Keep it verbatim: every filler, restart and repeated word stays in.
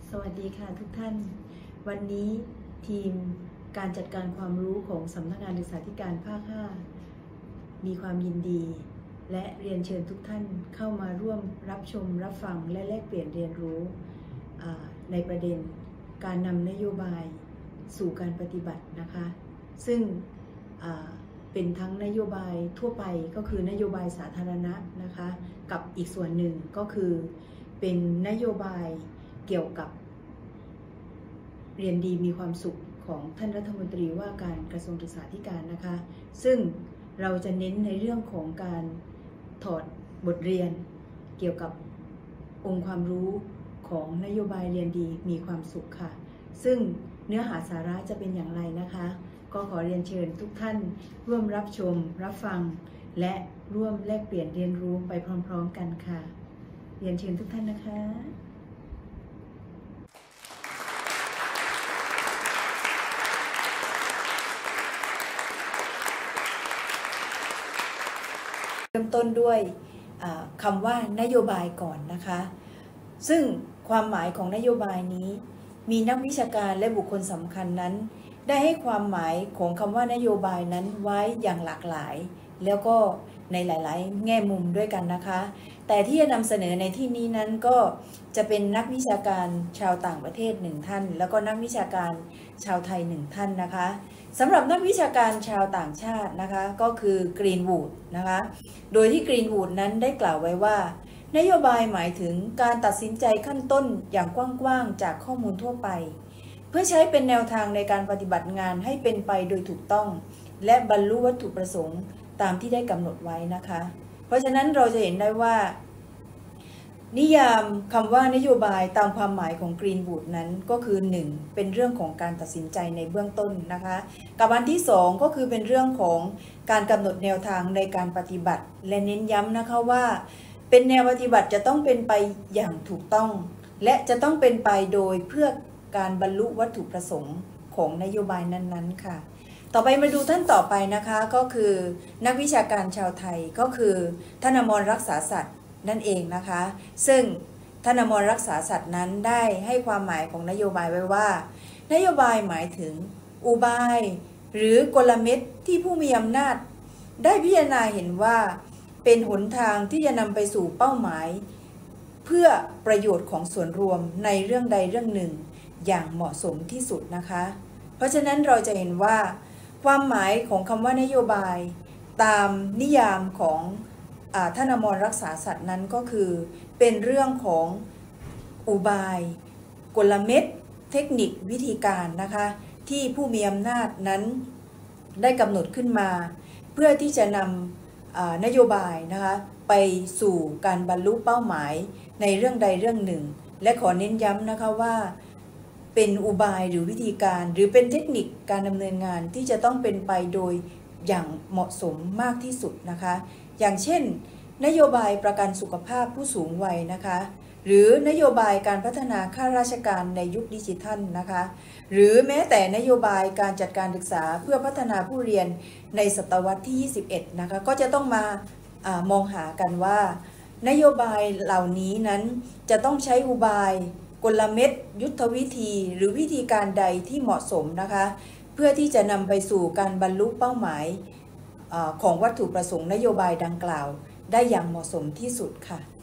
สวัสดีค่ะทุกท่านวันนี้ทีมการจัดการความรู้ของสำนักงานศึกษาธิการภาคห้ามีความยินดีและเรียนเชิญทุกท่านเข้ามาร่วมรับชมรับฟังและแลกเปลี่ยนเรียนรู้ในประเด็นการนำนโยบายสู่การปฏิบัตินะคะซึ่งเป็นทั้งนโยบายทั่วไปก็คือนโยบายสาธารณะนะคะกับอีกส่วนหนึ่งก็คือเป็นนโยบายเกี่ยวกับเรียนดีมีความสุขของท่านรัฐมนตรีว่าการกระทรวงศึกษาธิการนะคะซึ่งเราจะเน้นในเรื่องของการถอดบทเรียนเกี่ยวกับองค์ความรู้ของนโยบายเรียนดีมีความสุขค่ะซึ่งเนื้อหาสาระจะเป็นอย่างไรนะคะก็ขอเรียนเชิญทุกท่านร่วมรับชมรับฟังและร่วมแลกเปลี่ยนเรียนรู้ไปพร้อมๆกันค่ะเรียนเชิญทุกท่านนะคะเริ่มต้นด้วยคำว่านโยบายก่อนนะคะซึ่งความหมายของนโยบายนี้มีนักวิชาการและบุคคลสำคัญนั้นได้ให้ความหมายของคำว่านโยบายนั้นไว้อย่างหลากหลายแล้วก็ในหลายๆแง่มุมด้วยกันนะคะแต่ที่จะนำเสนอในที่นี้นั้นก็จะเป็นนักวิชาการชาวต่างประเทศหนึ่งท่านแล้วก็นักวิชาการชาวไทยหนึ่งท่านนะคะสำหรับนักวิชาการชาวต่างชาตินะคะก็คือกรีนวูดนะคะโดยที่กรีนวูดนั้นได้กล่าวไว้ว่านโยบายหมายถึงการตัดสินใจขั้นต้นอย่างกว้างๆจากข้อมูลทั่วไปเพื่อใช้เป็นแนวทางในการปฏิบัติงานให้เป็นไปโดยถูกต้องและบรรลุวัตถุประสงค์ตามที่ได้กำหนดไว้นะคะเพราะฉะนั้นเราจะเห็นได้ว่านิยามคำว่านโยบายตามความหมายของกรีนวูดนั้นก็คือหนึ่งเป็นเรื่องของการตัดสินใจในเบื้องต้นนะคะกับอันที่สองก็คือเป็นเรื่องของการกำหนดแนวทางในการปฏิบัติและเน้นย้ำนะคะว่าเป็นแนวปฏิบัติจะต้องเป็นไปอย่างถูกต้องและจะต้องเป็นไปโดยเพื่อการบรรลุวัตถุประสงค์ของนโยบายนั้นๆค่ะต่อไปมาดูท่านต่อไปนะคะก็คือนักวิชาการชาวไทยก็คือท่านอมรรักษาสัตย์นั่นเองนะคะซึ่งท่านอมรรักษาสัตย์นั้นได้ให้ความหมายของนโยบายไว้ว่านโยบายหมายถึงอุบายหรือกลเม็ดที่ผู้มีอำนาจได้พิจารณาเห็นว่าเป็นหนทางที่จะนำไปสู่เป้าหมายเพื่อประโยชน์ของส่วนรวมในเรื่องใดเรื่องหนึ่งอย่างเหมาะสมที่สุดนะคะเพราะฉะนั้นเราจะเห็นว่าความหมายของคำว่านโยบายตามนิยามของท่านอมรรักษาสัตย์นั้นก็คือเป็นเรื่องของอุบายกลเม็ดเทคนิควิธีการนะคะที่ผู้มีอำนาจนั้นได้กำหนดขึ้นมาเพื่อที่จะนำนโยบายนะคะไปสู่การบรรลุเป้าหมายในเรื่องใดเรื่องหนึ่งและขอเน้นย้ำนะคะว่าเป็นอุบายหรือวิธีการหรือเป็นเทคนิคการดำเนินงานที่จะต้องเป็นไปโดยอย่างเหมาะสมมากที่สุดนะคะอย่างเช่นนโยบายประกันสุขภาพผู้สูงวัยนะคะหรือนโยบายการพัฒนาข้าราชการในยุคดิจิทัลนะคะหรือแม้แต่นโยบายการจัดการศึกษาเพื่อพัฒนาผู้เรียนในศตวรรษที่ยี่สิบเอ็ดนะคะก็จะต้องมาอามองหากันว่านโยบายเหล่านี้นั้นจะต้องใช้อุบายกลเม็ดยุทธวิธีหรือวิธีการใดที่เหมาะสมนะคะเพื่อที่จะนำไปสู่การบรรลุเป้าหมายของวัตถุประสงค์นโยบายดังกล่าวได้อย่างเหมาะสมที่สุดค่ะ